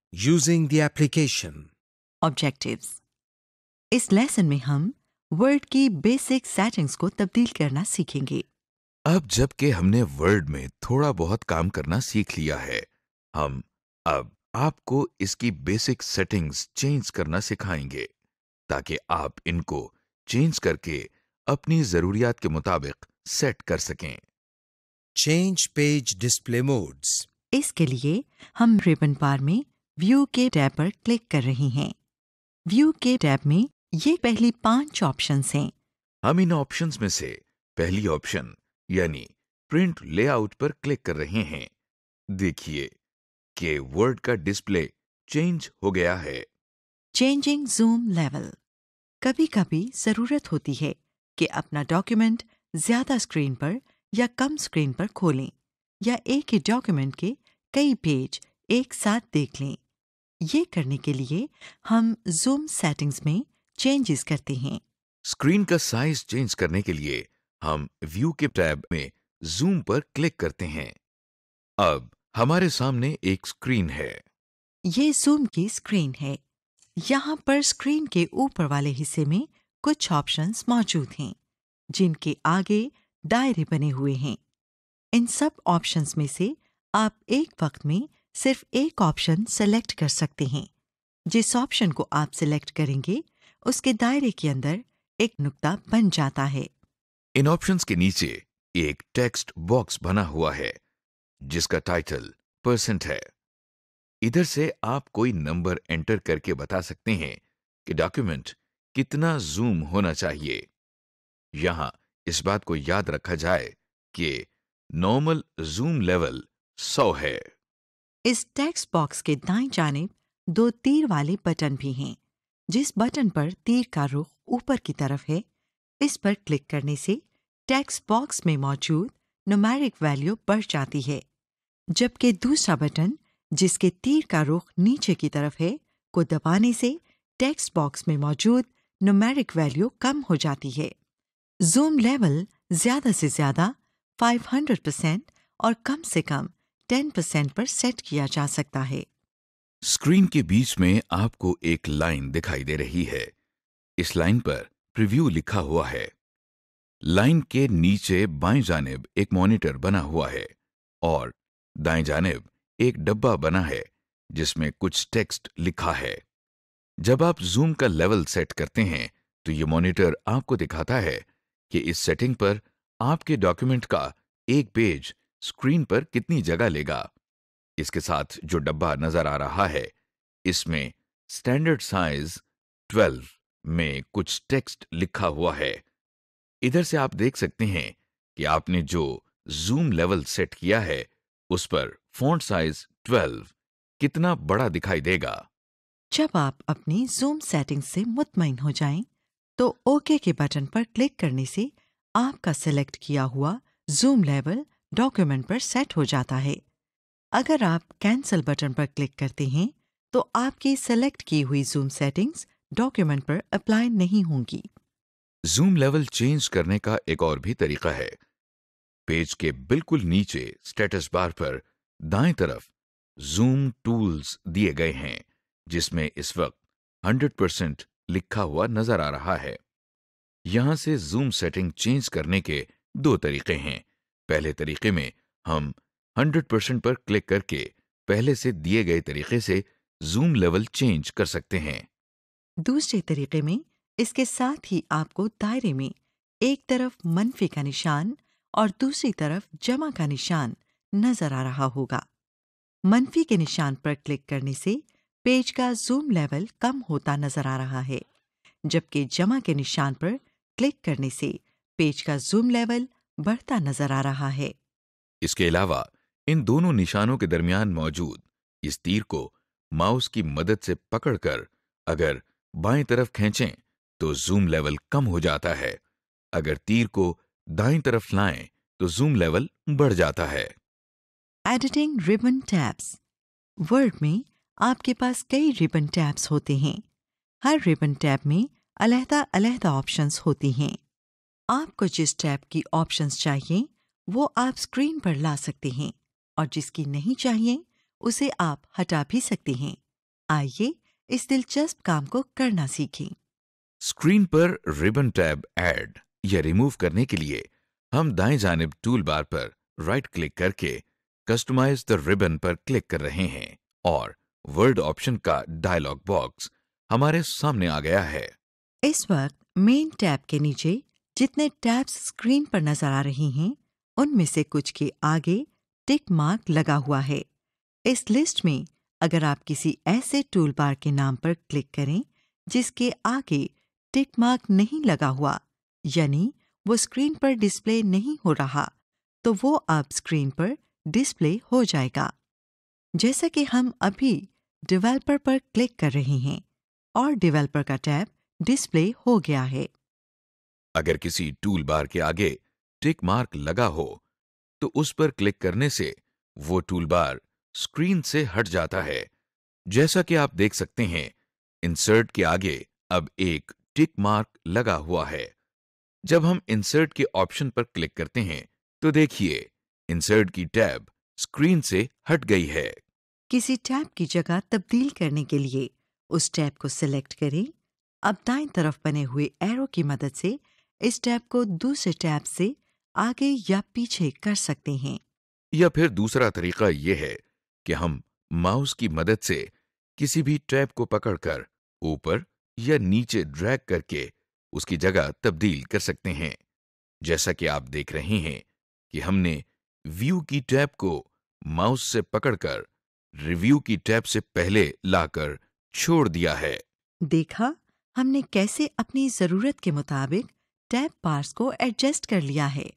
Using the application. Objectives. इस lesson में हम वर्ड की बेसिक सेटिंग्स को तब्दील करना सीखेंगे। अब जबकि हमने वर्ड में थोड़ा बहुत काम करना सीख लिया है, हम अब आपको इसकी बेसिक सेटिंग्स चेंज करना सिखाएंगे ताकि आप इनको चेंज करके अपनी जरूरियात के मुताबिक सेट कर सकें। Change page display modes. इसके लिए हम रिबन बार में व्यू के टैब पर क्लिक कर रहे हैं। व्यू के टैब में ये पहली 5 ऑप्शंस हैं। हम इन ऑप्शंस में से पहली ऑप्शन यानी प्रिंट लेआउट पर क्लिक कर रहे हैं। देखिए कि वर्ड का डिस्प्ले चेंज हो गया है। Changing zoom level. कभी कभी जरूरत होती है कि अपना डॉक्यूमेंट ज्यादा स्क्रीन पर या कम स्क्रीन पर खोलें या एक ही डॉक्यूमेंट के कई पेज एक साथ देख लें। ये करने के लिए हम जूम सेटिंग्स में चेंजेस करते हैं। स्क्रीन का साइज चेंज करने के लिए हम व्यू के टैब में जूम पर क्लिक करते हैं। अब हमारे सामने एक स्क्रीन है। ये जूम की स्क्रीन है। यहाँ पर स्क्रीन के ऊपर वाले हिस्से में कुछ ऑप्शंस मौजूद हैं जिनके आगे दायरे बने हुए हैं। इन सब ऑप्शंस में से आप एक वक्त में सिर्फ एक ऑप्शन सेलेक्ट कर सकते हैं। जिस ऑप्शन को आप सिलेक्ट करेंगे उसके दायरे के अंदर एक नुक्ता बन जाता है। इन ऑप्शंस के नीचे एक टेक्स्ट बॉक्स बना हुआ है जिसका टाइटल % है। इधर से आप कोई नंबर एंटर करके बता सकते हैं कि डॉक्यूमेंट कितना जूम होना चाहिए। यहां इस बात को याद रखा जाए कि नॉर्मल जूम लेवल 100 है। इस टेक्स्ट बॉक्स के दाईं जानिब 2 तीर वाले बटन भी हैं। जिस बटन पर तीर का रुख ऊपर की तरफ है, इस पर क्लिक करने से टेक्स्ट बॉक्स में मौजूद न्यूमेरिक वैल्यू बढ़ जाती है, जबकि दूसरा बटन जिसके तीर का रुख नीचे की तरफ है को दबाने से टेक्स्ट बॉक्स में मौजूद न्यूमेरिक वैल्यू कम हो जाती है। जूम लेवल ज्यादा से ज्यादा 500% और कम से कम 10% पर सेट किया जा सकता है। स्क्रीन के बीच में आपको एक लाइन दिखाई दे रही है। इस लाइन पर प्रीव्यू लिखा हुआ है। लाइन के नीचे बाएं जानिब एक मॉनिटर बना हुआ है और दाएं जानिब एक डब्बा बना है जिसमें कुछ टेक्स्ट लिखा है। जब आप जूम का लेवल सेट करते हैं तो ये मॉनिटर आपको दिखाता है कि इस सेटिंग पर आपके डॉक्यूमेंट का एक पेज स्क्रीन पर कितनी जगह लेगा। इसके साथ जो डब्बा नजर आ रहा है इसमें स्टैंडर्ड साइज 12 में कुछ टेक्स्ट लिखा हुआ है। इधर से आप देख सकते हैं कि आपने जो जूम लेवल सेट किया है उस पर फॉन्ट साइज 12 कितना बड़ा दिखाई देगा। जब आप अपनी जूम सेटिंग से मुतमईन हो जाएं, तो ओके के बटन पर क्लिक करने से आपका सेलेक्ट किया हुआ जूम लेवल डॉक्यूमेंट पर सेट हो जाता है। अगर आप कैंसिल बटन पर क्लिक करते हैं तो आपकी सेलेक्ट की हुई जूम सेटिंग्स डॉक्यूमेंट पर अप्लाई नहीं होंगी। जूम लेवल चेंज करने का एक और भी तरीका है। पेज के बिल्कुल नीचे स्टेटस बार पर दाएं तरफ जूम टूल्स दिए गए हैं जिसमें इस वक्त 100% लिखा हुआ नजर आ रहा है। यहां से जूम सेटिंग चेंज करने के 2 तरीके हैं। पहले तरीके में हम 100% पर क्लिक करके पहले से दिए गए तरीके से जूम लेवल चेंज कर सकते हैं। दूसरे तरीके में इसके साथ ही आपको दायरे में एक तरफ मनफी का निशान और दूसरी तरफ जमा का निशान नजर आ रहा होगा। मनफी के निशान पर क्लिक करने से पेज का जूम लेवल कम होता नजर आ रहा है, जबकि जमा के निशान पर क्लिक करने से पेज का जूम लेवल बढ़ता नजर आ रहा है। इसके अलावा इन दोनों निशानों के दरमियान मौजूद इस तीर को माउस की मदद से पकड़कर अगर बाएं तरफ खींचें तो जूम लेवल कम हो जाता है। अगर तीर को दाईं तरफ लाएं तो जूम लेवल बढ़ जाता है। Editing ribbon tabs. वर्ड में आपके पास कई रिबन टैब्स होते हैं। हर रिबन टैब में अलग-अलग ऑप्शंस होती हैं। आपको जिस टैब की ऑप्शंस चाहिए वो आप स्क्रीन पर ला सकते हैं और जिसकी नहीं चाहिए उसे आप हटा भी सकते हैं। आइए इस दिलचस्प काम को करना सीखें। स्क्रीन पर रिबन टैब ऐड या रिमूव करने के लिए हम दाएं जानिब टूल बार पर राइट क्लिक करके कस्टमाइज द रिबन पर क्लिक कर रहे हैं और वर्ड ऑप्शन का डायलॉग बॉक्स हमारे सामने आ गया है। इस वक्त मेन टैब के नीचे जितने टैब्स स्क्रीन पर नजर आ रही हैं, उनमें से कुछ के आगे टिक मार्क लगा हुआ है। इस लिस्ट में अगर आप किसी ऐसे टूल बार के नाम पर क्लिक करें जिसके आगे टिक मार्क नहीं लगा हुआ, यानी वो स्क्रीन पर डिस्प्ले नहीं हो रहा, तो वो अब स्क्रीन पर डिस्प्ले हो जाएगा। जैसा कि हम अभी डेवलपर पर क्लिक कर रहे हैं और डेवलपर का टैब डिस्प्ले हो गया है। अगर किसी टूल बार के आगे टिक मार्क लगा हो तो उस पर क्लिक करने से वो टूल बार स्क्रीन से हट जाता है। जैसा कि आप देख सकते हैं, इंसर्ट के आगे अब एक टिक मार्क लगा हुआ है। जब हम इंसर्ट के ऑप्शन पर क्लिक करते हैं तो देखिए इंसर्ट की टैब स्क्रीन से हट गई है। किसी टैब की जगह तब्दील करने के लिए उस टैब को सिलेक्ट करें। अब दाएं तरफ बने हुए एरो की मदद से इस टैब को दूसरे टैब से आगे या पीछे कर सकते हैं। या फिर दूसरा तरीका यह है कि हम माउस की मदद से किसी भी टैब को पकड़कर ऊपर या नीचे ड्रैग करके उसकी जगह तब्दील कर सकते हैं। जैसा कि आप देख रहे हैं कि हमने व्यू की टैब को माउस से पकड़कर रिव्यू की टैब से पहले लाकर छोड़ दिया है। देखा हमने कैसे अपनी जरूरत के मुताबिक टैब बार्स को एडजस्ट कर लिया है।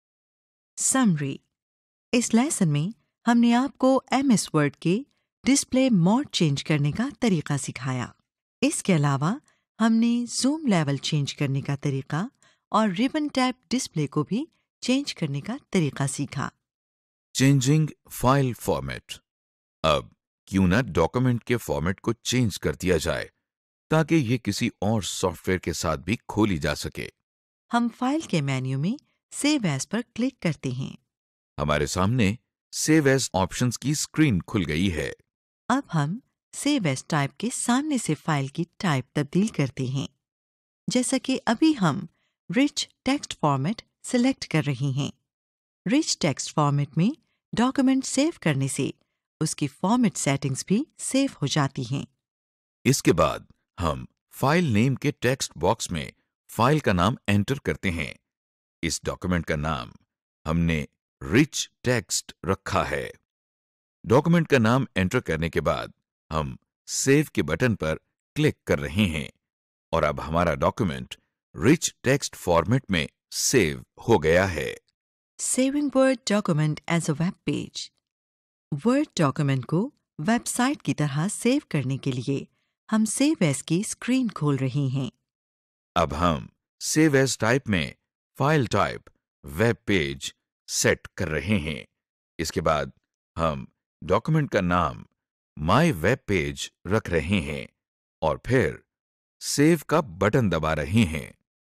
समरी: इस लेसन में हमने आपको MS वर्ड के डिस्प्ले मोड चेंज करने का तरीका सिखाया। इसके अलावा हमने जूम लेवल चेंज करने का तरीका और रिबन टैब डिस्प्ले को भी चेंज करने का तरीका सीखा। Changing file format. अब क्यों ना डॉक्यूमेंट के फॉर्मेट को चेंज कर दिया जाए ताकि ये किसी और सॉफ्टवेयर के साथ भी खोली जा सके। हम फाइल के मेन्यू में सेव एज पर क्लिक करते हैं। हमारे सामने सेव एज ऑप्शंस की स्क्रीन खुल गई है। अब हम सेव एज टाइप के सामने से फाइल की टाइप तब्दील करते हैं। जैसा कि अभी हम रिच टेक्स्ट फॉर्मेट सिलेक्ट कर रहे हैं। रिच टेक्स्ट फॉर्मेट में डॉक्यूमेंट सेव करने से उसकी फॉर्मेट सेटिंग्स भी सेव हो जाती हैं। इसके बाद हम फाइल नेम के टेक्स्ट बॉक्स में फाइल का नाम एंटर करते हैं। इस डॉक्यूमेंट का नाम हमने रिच टेक्स्ट रखा है। डॉक्यूमेंट का नाम एंटर करने के बाद हम सेव के बटन पर क्लिक कर रहे हैं और अब हमारा डॉक्यूमेंट रिच टेक्स्ट फॉर्मेट में सेव हो गया है। Saving Word document as a web page. Word document को वेबसाइट की तरह सेव करने के लिए हम सेव एज की स्क्रीन खोल रहे हैं। अब हम सेव एज टाइप में file type web page set कर रहे हैं। इसके बाद हम डॉक्यूमेंट का नाम माय वेब पेज रख रहे हैं और फिर सेव का बटन दबा रहे हैं।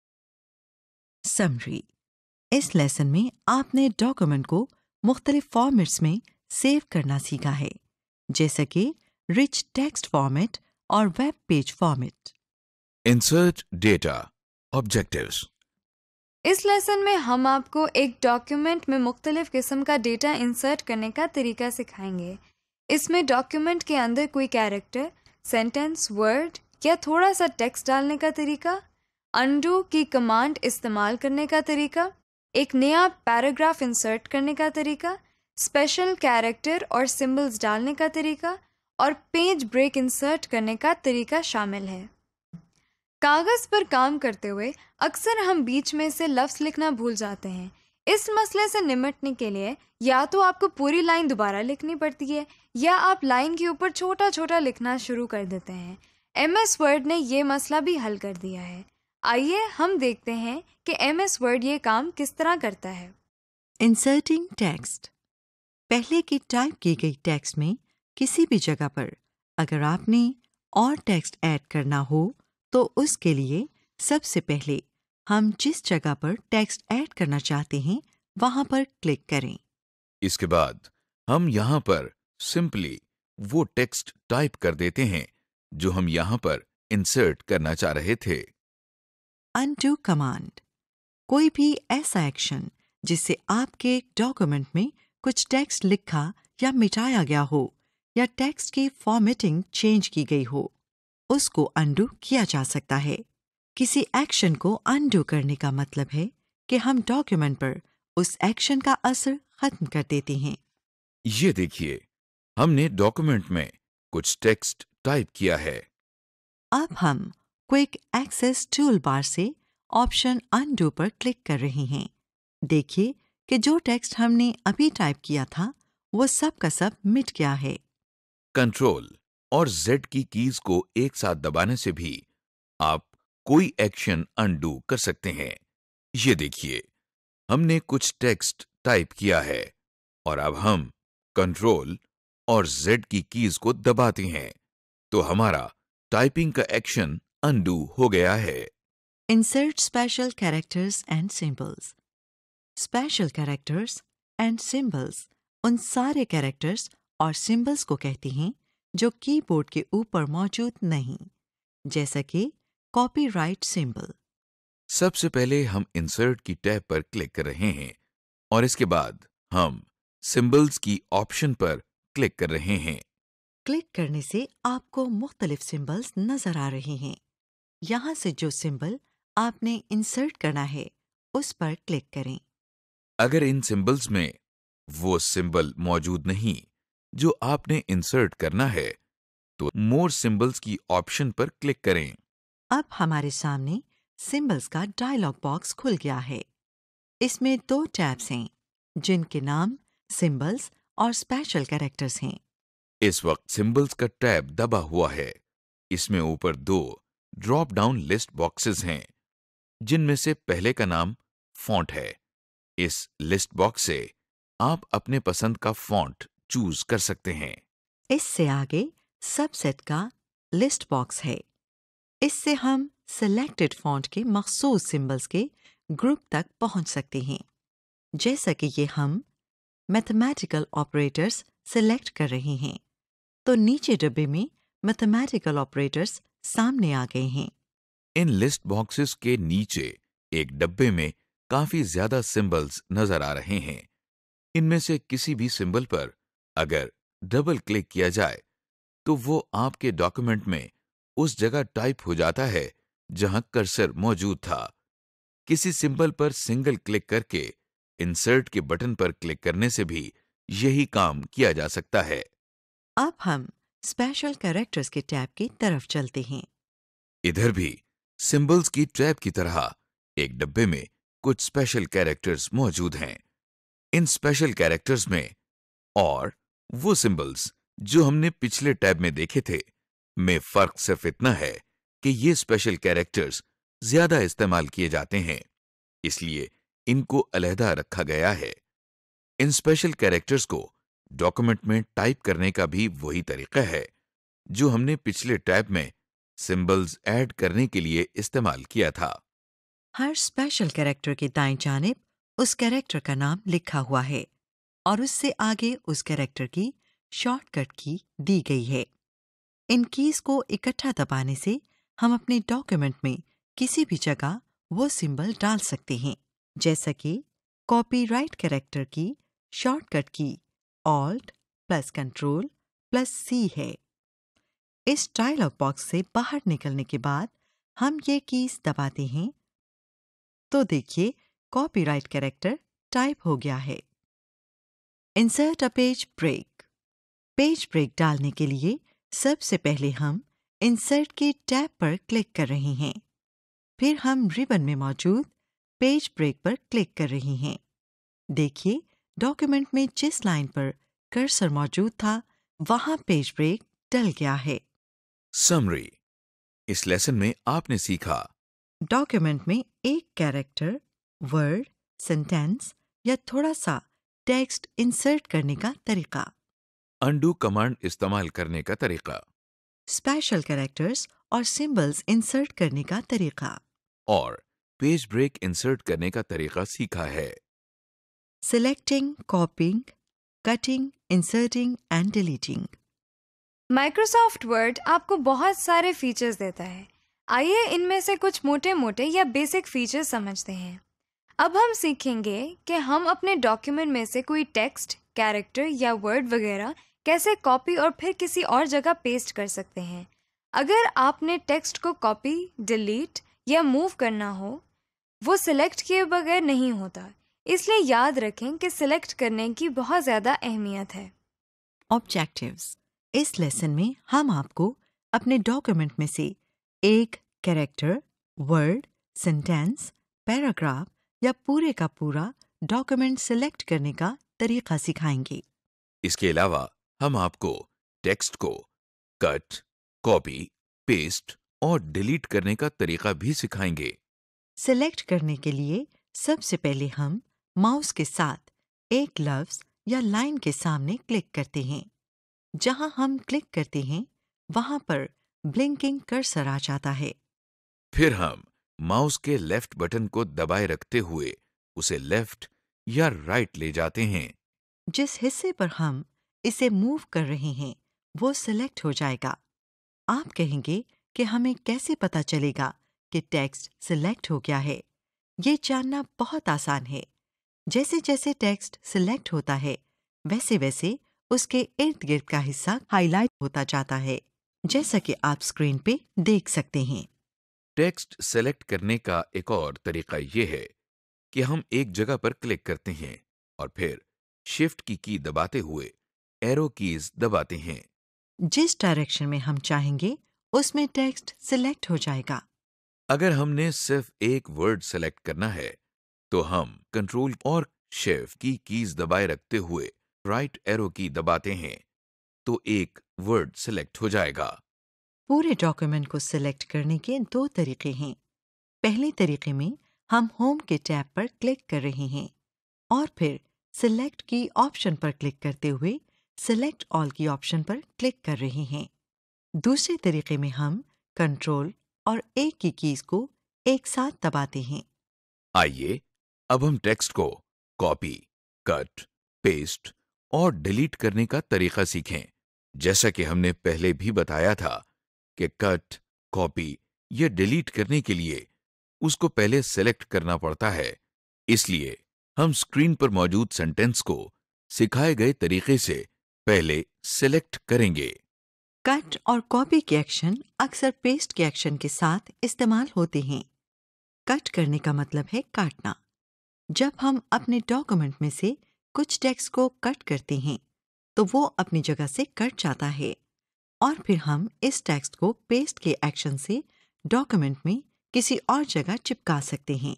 समरी: इस लेसन में आपने डॉक्यूमेंट को मुख्तलिफ फॉर्मेट्स में सेव करना सीखा है, जैसे कि रिच टेक्स्ट फॉर्मेट और web page format. Insert data objectives. इस लेसन में हम आपको एक डॉक्यूमेंट में मुख्तलिफ किस्म का डेटा इंसर्ट करने का तरीका सिखाएंगे। इसमें डॉक्यूमेंट के अंदर कोई कैरेक्टर, सेंटेंस, वर्ड या थोड़ा सा टेक्स्ट डालने का तरीका, अनडू की कमांड इस्तेमाल करने का तरीका, एक नया पैराग्राफ इंसर्ट करने का तरीका, स्पेशल कैरेक्टर और सिंबल्स डालने का तरीका और पेज ब्रेक इंसर्ट करने का तरीका शामिल है। कागज़ पर काम करते हुए अक्सर हम बीच में से लफ्ज़ लिखना भूल जाते हैं। इस मसले से निपटने के लिए या तो आपको पूरी लाइन दोबारा लिखनी पड़ती है या आप लाइन के ऊपर छोटा छोटा लिखना शुरू कर देते हैं। MS वर्ड ने ये मसला भी हल कर दिया है। आइए हम देखते हैं कि MS वर्ड ये काम किस तरह करता है। Inserting text. पहले की टाइप की गई टेक्स्ट में किसी भी जगह पर अगर आपने और टेक्स्ट ऐड करना हो तो उसके लिए सबसे पहले हम जिस जगह पर टेक्स्ट ऐड करना चाहते हैं वहां पर क्लिक करें। इसके बाद हम यहां पर सिंपली वो टेक्स्ट टाइप कर देते हैं जो हम यहां पर इंसर्ट करना चाह रहे थे। अनडू कमांड कोई भी ऐसा एक्शन जिससे आपके डॉक्यूमेंट में कुछ टेक्स्ट लिखा या मिटाया गया हो या टेक्स्ट की फॉर्मेटिंग चेंज की गई हो, उसको अनडू किया जा सकता है। किसी एक्शन को अनडू करने का मतलब है कि हम डॉक्यूमेंट पर उस एक्शन का असर खत्म कर देते हैं। ये देखिए, हमने डॉक्यूमेंट में कुछ टेक्स्ट टाइप किया है। अब हम क्विक एक्सेस टूल बार से ऑप्शन अनडू पर क्लिक कर रहे हैं। देखिए कि जो टेक्स्ट हमने अभी टाइप किया था वो सब का सब मिट गया है। कंट्रोल और Z की कीज को एक साथ दबाने से भी आप कोई एक्शन अनडू कर सकते हैं। ये देखिए, हमने कुछ टेक्स्ट टाइप किया है और अब हम कंट्रोल और Z की कीज को दबाते हैं तो हमारा टाइपिंग का एक्शन अनडू हो गया है। Insert special characters and symbols. Special characters and symbols उन सारे कैरेक्टर्स और सिंबल्स को कहते हैं जो कीबोर्ड के ऊपर मौजूद नहीं, जैसा कि कॉपीराइट सिंबल। सबसे पहले हम इंसर्ट की टैब पर क्लिक कर रहे हैं और इसके बाद हम सिंबल्स की ऑप्शन पर क्लिक कर रहे हैं। क्लिक करने से आपको मुख्तलिफ सिंबल्स नजर आ रहे हैं। यहाँ से जो सिंबल आपने इंसर्ट करना है उस पर क्लिक करें। अगर इन सिंबल्स में वो सिंबल मौजूद नहीं जो आपने इंसर्ट करना है तो मोर सिंबल्स की ऑप्शन पर क्लिक करें। अब हमारे सामने सिंबल्स का डायलॉग बॉक्स खुल गया है। इसमें 2 टैब्स हैं जिनके नाम सिंबल्स और स्पेशल कैरेक्टर्स हैं। इस वक्त सिंबल्स का टैब दबा हुआ है। इसमें ऊपर 2 ड्रॉप डाउन लिस्ट बॉक्सेस हैं जिनमें से पहले का नाम फॉन्ट है। इस लिस्ट बॉक्स से आप अपने पसंद का फॉन्ट चूज कर सकते हैं। इससे आगे सबसेट का लिस्ट बॉक्स है। इससे हम सिलेक्टेड फॉन्ट के मखसूस सिंबल्स के ग्रुप तक पहुंच सकते हैं। जैसा कि ये हम मैथमेटिकल ऑपरेटर्स सिलेक्ट कर रहे हैं तो नीचे डब्बे में मैथमेटिकल ऑपरेटर्स सामने आ गए हैं। इन लिस्ट बॉक्सेस के नीचे एक डब्बे में काफी ज्यादा सिंबल्स नजर आ रहे हैं। इनमें से किसी भी सिंबल पर अगर डबल क्लिक किया जाए तो वो आपके डॉक्यूमेंट में उस जगह टाइप हो जाता है जहां कर्सर मौजूद था। किसी सिंबल पर सिंगल क्लिक करके इंसर्ट के बटन पर क्लिक करने से भी यही काम किया जा सकता है। अब हम स्पेशल कैरेक्टर्स के टैब की तरफ चलते हैं। इधर भी सिंबल्स की टैब की तरह एक डब्बे में कुछ स्पेशल कैरेक्टर्स मौजूद हैं। इन स्पेशल कैरेक्टर्स में और वो सिंबल्स जो हमने पिछले टैब में देखे थे में फर्क सिर्फ इतना है कि ये स्पेशल कैरेक्टर्स ज्यादा इस्तेमाल किए जाते हैं, इसलिए इनको अलहदा रखा गया है। इन स्पेशल कैरेक्टर्स को डॉक्यूमेंट में टाइप करने का भी वही तरीका है जो हमने पिछले टैब में सिंबल्स ऐड करने के लिए इस्तेमाल किया था। हर स्पेशल कैरेक्टर के दाईं जानिब उस कैरेक्टर का नाम लिखा हुआ है और उससे आगे उस कैरेक्टर की शॉर्टकट की दी गई है। इन कीज को इकट्ठा दबाने से हम अपने डॉक्यूमेंट में किसी भी जगह वो सिंबल डाल सकते हैं, जैसा कि कॉपीराइट कैरेक्टर की शॉर्टकट की Alt+Ctrl+C है। इस डायलॉग बॉक्स से बाहर निकलने के बाद हम ये कीज दबाते हैं तो देखिए कॉपीराइट कैरेक्टर टाइप हो गया है। Insert a page break. Page break डालने के लिए सबसे पहले हम इंसर्ट के टैब पर क्लिक कर रहे हैं। फिर हम रिबन में मौजूद पेज ब्रेक पर क्लिक कर रहे हैं। देखिए डॉक्यूमेंट में जिस लाइन पर कर्सर मौजूद था वहां पेज ब्रेक डल गया है। समरी। इस लेसन में आपने सीखा डॉक्यूमेंट में एक कैरेक्टर, वर्ड, सेंटेंस या थोड़ा सा टेक्स्ट इंसर्ट करने का तरीका, अनडू कमांड इस्तेमाल करने का तरीका स्पेशल कैरेक्टर्स और सिंबल्स इंसर्ट करने का तरीका, और पेज ब्रेक इंसर्ट करने का तरीका सीखा है। Selecting, copying, cutting, inserting and deleting. Microsoft Word आपको बहुत सारे फीचर्स देता है। आइए इनमें से कुछ मोटे मोटे या बेसिक फीचर्स समझते हैं। अब हम सीखेंगे कि हम अपने डॉक्यूमेंट में से कोई टेक्स्ट, कैरेक्टर या वर्ड वगैरह कैसे कॉपी और फिर किसी और जगह पेस्ट कर सकते हैं। अगर आपने टेक्स्ट को कॉपी, डिलीट या मूव करना हो, वो सिलेक्ट किए बगैर नहीं होता। इसलिए याद रखें कि सिलेक्ट करने की बहुत ज़्यादा अहमियत है। ऑब्जेक्टिव्स। इस लेसन में हम आपको अपने डॉक्यूमेंट में से एक कैरेक्टर, वर्ड, सेंटेंस, पैराग्राफ या पूरे का पूरा डॉक्यूमेंट सिलेक्ट करने का तरीका सिखाएंगे। इसके अलावा हम आपको टेक्स्ट को कट, कॉपी, पेस्ट और डिलीट करने का तरीका भी सिखाएंगे। सिलेक्ट करने के लिए सबसे पहले हम माउस के साथ एक लफ्ज या लाइन के सामने क्लिक करते हैं। जहां हम क्लिक करते हैं वहां पर ब्लिंकिंग कर्सर आ जाता है। फिर हम माउस के लेफ्ट बटन को दबाए रखते हुए उसे लेफ्ट या राइट ले जाते हैं। जिस हिस्से पर हम इसे मूव कर रहे हैं वो सिलेक्ट हो जाएगा। आप कहेंगे कि हमें कैसे पता चलेगा कि टेक्स्ट सिलेक्ट हो गया है। ये जानना बहुत आसान है। जैसे जैसे टेक्स्ट सिलेक्ट होता है वैसे वैसे उसके इर्द गिर्द का हिस्सा हाईलाइट होता जाता है, जैसा कि आप स्क्रीन पे देख सकते हैं। टेक्स्ट सेलेक्ट करने का एक और तरीका ये है कि हम एक जगह पर क्लिक करते हैं और फिर शिफ्ट की दबाते हुए एरो कीज दबाते हैं। जिस डायरेक्शन में हम चाहेंगे उसमें टेक्स्ट सिलेक्ट हो जाएगा। अगर हमने सिर्फ एक वर्ड सेलेक्ट करना है तो हम कंट्रोल और शिफ्ट की कीज दबाए रखते हुए राइट एरो की दबाते हैं तो एक वर्ड सिलेक्ट हो जाएगा। पूरे डॉक्यूमेंट को सिलेक्ट करने के दो तरीके हैं। पहले तरीके में हम होम के टैब पर क्लिक कर रहे हैं और फिर सिलेक्ट की ऑप्शन पर क्लिक करते हुए सिलेक्ट ऑल की ऑप्शन पर क्लिक कर रहे हैं। दूसरे तरीके में हम कंट्रोल और ए की कीज को एक साथ दबाते हैं। आइए अब हम टेक्स्ट को कॉपी, कट, पेस्ट और डिलीट करने का तरीका सीखें। जैसा कि हमने पहले भी बताया था कि कट, कॉपी या डिलीट करने के लिए उसको पहले सेलेक्ट करना पड़ता है। इसलिए हम स्क्रीन पर मौजूद सेंटेंस को सिखाए गए तरीके से पहले सेलेक्ट करेंगे। कट और कॉपी के एक्शन अक्सर पेस्ट के एक्शन के साथ इस्तेमाल होते हैं। कट करने का मतलब है काटना। जब हम अपने डॉक्यूमेंट में से कुछ टेक्स्ट को कट करते हैं तो वो अपनी जगह से कट जाता है और फिर हम इस टेक्स्ट को पेस्ट के एक्शन से डॉक्यूमेंट में किसी और जगह चिपका सकते हैं।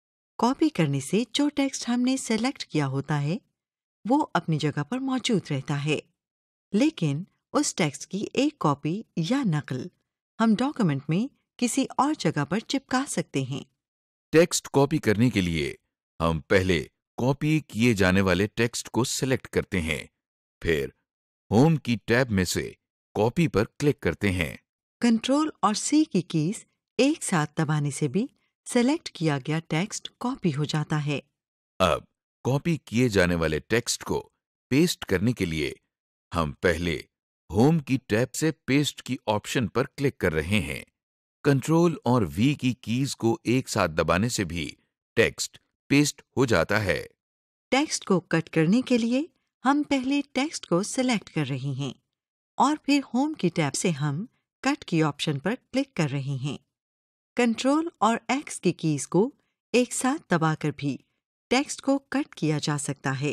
कॉपी करने से जो टेक्स्ट हमने सेलेक्ट किया होता है वो अपनी जगह पर मौजूद रहता है, लेकिन उस टेक्स्ट की एक कॉपी या नकल हम डॉक्यूमेंट में किसी और जगह पर चिपका सकते हैं। टेक्स्ट कॉपी करने के लिए हम पहले कॉपी किए जाने वाले टेक्स्ट को सिलेक्ट करते हैं, फिर होम की टैब में से कॉपी पर क्लिक करते हैं। कंट्रोल और सी की कीज एक साथ दबाने से भी सेलेक्ट किया गया टेक्स्ट कॉपी हो जाता है। अब कॉपी किए जाने वाले टेक्स्ट को पेस्ट करने के लिए हम पहले होम की टैब से पेस्ट की ऑप्शन पर क्लिक कर रहे हैं। कंट्रोल और वी की कीज को एक साथ दबाने से भी टेक्स्ट पेस्ट हो जाता है। टेक्स्ट को कट करने के लिए हम पहले टेक्स्ट को सिलेक्ट कर रहे हैं और फिर होम की टैब से हम कट की ऑप्शन पर क्लिक कर रहे हैं। कंट्रोल और एक्स की कीज को एक साथ दबाकर भी टेक्स्ट को कट किया जा सकता है।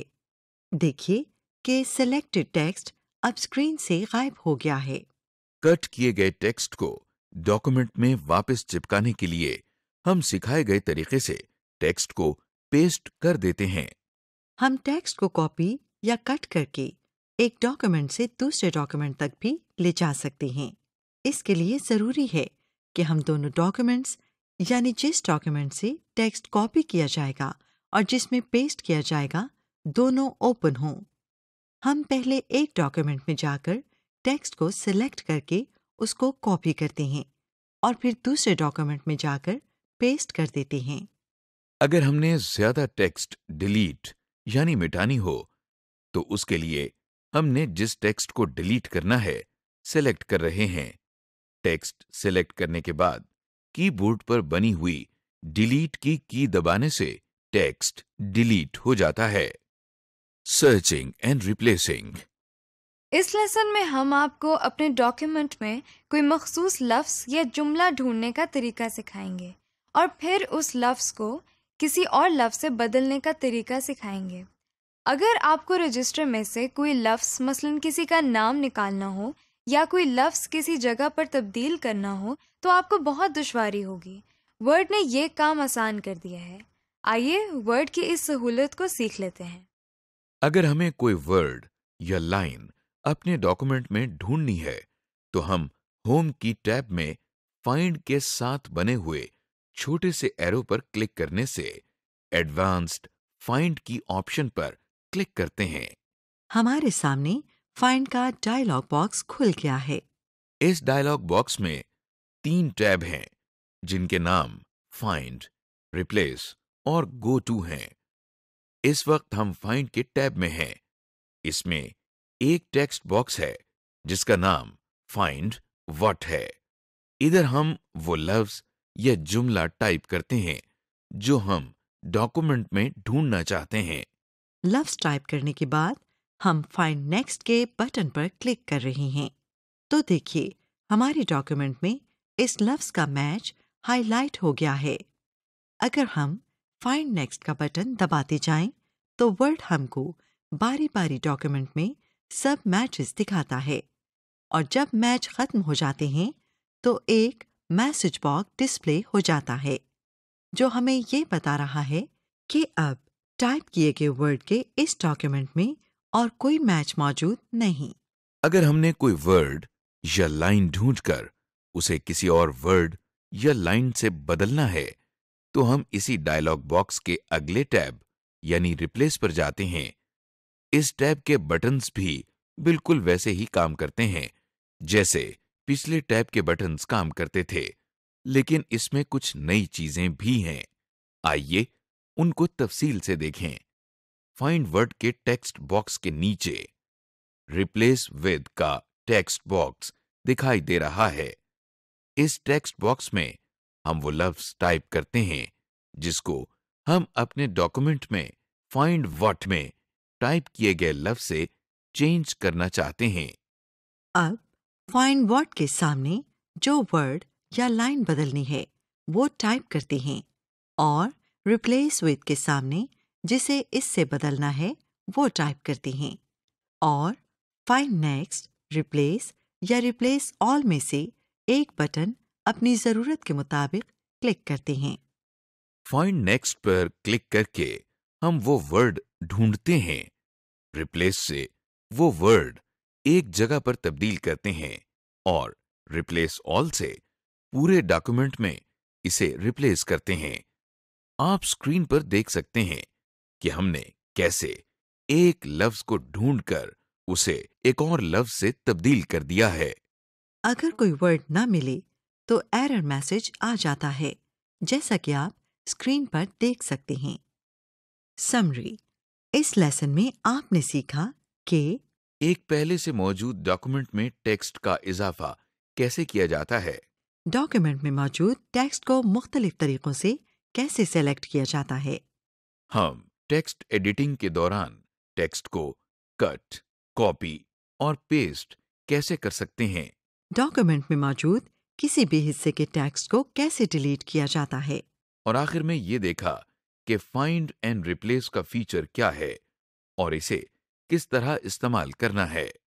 देखिए कि सिलेक्टेड टेक्स्ट अब स्क्रीन से गायब हो गया है। कट किए गए टेक्स्ट को डॉक्यूमेंट में वापस चिपकाने के लिए हम सिखाए गए तरीके से टेक्स्ट को पेस्ट कर देते हैं। हम टेक्स्ट को कॉपी या कट करके एक डॉक्यूमेंट से दूसरे डॉक्यूमेंट तक भी ले जा सकते हैं। इसके लिए जरूरी है कि हम दोनों डॉक्यूमेंट्स यानी जिस डॉक्यूमेंट से टेक्स्ट कॉपी किया जाएगा और जिसमें पेस्ट किया जाएगा दोनों ओपन हों। हम पहले एक डॉक्यूमेंट में जाकर टेक्स्ट को सिलेक्ट करके उसको कॉपी करते हैं और फिर दूसरे डॉक्यूमेंट में जाकर पेस्ट कर देते हैं। अगर हमने ज्यादा टेक्स्ट डिलीट यानी मिटानी हो तो उसके लिए हमने जिस टेक्स्ट को डिलीट करना है सेलेक्ट कर रहे हैं। टेक्स्ट सेलेक्ट करने के बाद कीबोर्ड पर बनी हुई डिलीट की दबाने से टेक्स्ट डिलीट हो जाता है। Searching and replacing. इस लेसन में हम आपको अपने डॉक्यूमेंट में कोई मखसूस लफ्ज़ या जुमला ढूंढने का तरीका सिखाएंगे और फिर उस लफ्ज़ को किसी और लफ्ज़ से बदलने का तरीका सिखाएंगे। अगर आपको रजिस्टर में से कोई लफ्ज़ मसलन किसी का नाम निकालना हो या कोई लफ्ज़ किसी जगह पर तब्दील करना हो तो आपको बहुत दुश्वारी होगी। वर्ड ने ये काम आसान कर दिया है। आइए वर्ड की इस सहूलत को सीख लेते हैं। अगर हमें कोई वर्ड या लाइन अपने डॉक्यूमेंट में ढूंढनी है तो हम होम की टैब में फाइंड के साथ बने हुए छोटे से एरो पर क्लिक करने से एडवांस्ड फाइंड की ऑप्शन पर क्लिक करते हैं। हमारे सामने फाइंड का डायलॉग बॉक्स खुल गया है। इस डायलॉग बॉक्स में 3 टैब हैं जिनके नाम फाइंड, रिप्लेस और गो टू हैं। इस वक्त हम फाइंड के टैब में हैं। इसमें एक टेक्स्ट बॉक्स है जिसका नाम फाइंड व्हाट है। इधर हम वो लफ्ज या जुमला टाइप करते हैं जो हम डॉक्यूमेंट में ढूंढना चाहते हैं। लफ्ज़ टाइप करने के बाद हम फाइंड नेक्स्ट के बटन पर क्लिक कर रहे हैं। तो देखिए हमारे डॉक्यूमेंट में इस लफ्ज़ का मैच हाईलाइट हो गया है। अगर हम फाइंड नेक्स्ट का बटन दबाते जाएं तो वर्ड हमको बारी बारी डॉक्यूमेंट में सब मैचेस दिखाता है और जब मैच खत्म हो जाते हैं तो एक मैसेज बॉक्स डिस्प्ले हो जाता है जो हमें ये बता रहा है कि अब टाइप किए गए वर्ड के इस डॉक्यूमेंट में और कोई मैच मौजूद नहीं। अगर हमने कोई वर्ड या लाइन ढूंढकर उसे किसी और वर्ड या लाइन से बदलना है तो हम इसी डायलॉग बॉक्स के अगले टैब यानी रिप्लेस पर जाते हैं। इस टैब के बटन्स भी बिल्कुल वैसे ही काम करते हैं जैसे पिछले टैब के बटन्स काम करते थे, लेकिन इसमें कुछ नई चीजें भी हैं। आइए उनको तफसील से देखें। फाइंड वर्ड के टेक्स्ट बॉक्स के नीचे रिप्लेस विद का टेक्स्ट बॉक्स दिखाई दे रहा है। इस टेक्स्ट बॉक्स में हम वो लफ्ज टाइप करते हैं जिसको हम अपने डॉक्यूमेंट में फाइंड व्हाट में टाइप किए गए लफ्ज से चेंज करना चाहते हैं। अब फाइंड व्हाट के सामने जो वर्ड या लाइन बदलनी है वो टाइप करते हैं और रिप्लेस विद के सामने जिसे इससे बदलना है वो टाइप करते हैं और फाइंड नेक्स्ट, रिप्लेस या रिप्लेस ऑल में से एक बटन अपनी जरूरत के मुताबिक क्लिक करते हैं। फाइंड नेक्स्ट पर क्लिक करके हम वो वर्ड ढूंढते हैं। रिप्लेस से वो वर्ड एक जगह पर तब्दील करते हैं और रिप्लेस ऑल से पूरे डॉक्यूमेंट में इसे रिप्लेस करते हैं। आप स्क्रीन पर देख सकते हैं कि हमने कैसे एक लफ्ज को ढूंढकर उसे एक और लफ्ज से तब्दील कर दिया है। अगर कोई वर्ड ना मिले तो एरर मैसेज आ जाता है जैसा कि आप स्क्रीन पर देख सकते हैं। समरी। इस लेसन में आपने सीखा कि एक पहले से मौजूद डॉक्यूमेंट में टेक्स्ट का इजाफा कैसे किया जाता है, डॉक्यूमेंट में मौजूद टेक्स्ट को मुख्तलिफ तरीकों से कैसे सेलेक्ट किया जाता है, हम टेक्स्ट एडिटिंग के दौरान टेक्स्ट को कट, कॉपी और पेस्ट कैसे कर सकते हैं, डॉक्यूमेंट में मौजूद किसी भी हिस्से के टेक्स्ट को कैसे डिलीट किया जाता है और आखिर में ये देखा कि फाइंड एंड रिप्लेस का फीचर क्या है और इसे किस तरह इस्तेमाल करना है।